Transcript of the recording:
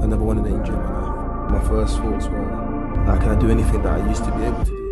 I never wanted an injury in my life. My first thoughts were, how can I do anything that I used to be able to do?